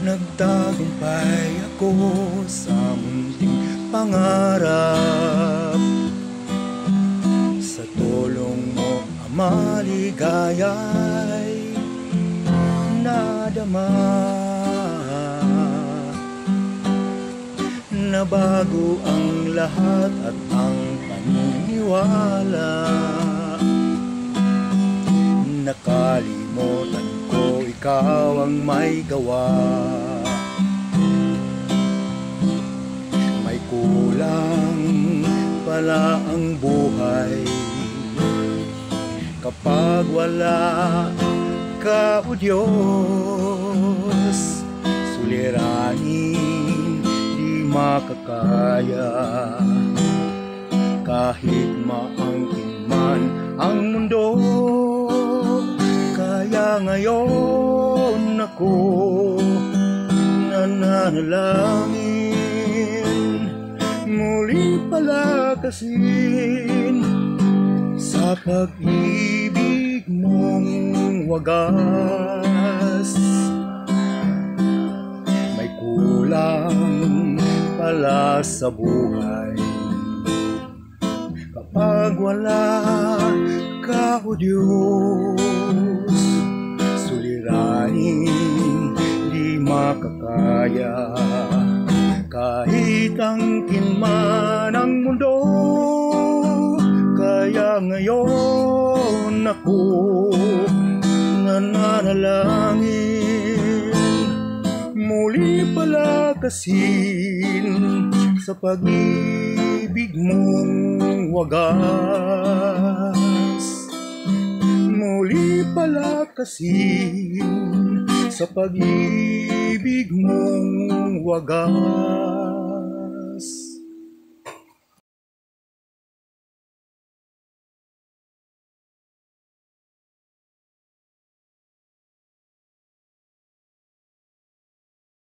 Nagtagumpay ako sa munting pangarap. Sa tulong mo, Ama, ligaya'y nadama. Nabago ang lahat at ang paniniwala. Nakalimutan ko ikaw ang may gawa. May kulang pala ang buhay kapag wala ka, o Diyos. Suliranin di makakaya, kahit maangkin man ang mundo. Kaya ngayon ako nananalangin, muli palakasin sa pag-ibig mong wagas. May kulang pala sa buhay kapag wala ka, o Diyos. Suliranin di makakaya, kahit angkin man ang mundo. Kaya ngayon ako nananalangin, muli palakasin sa pag-ibig mong wagas. Muli palakasin sa pag-ibig mong wagas.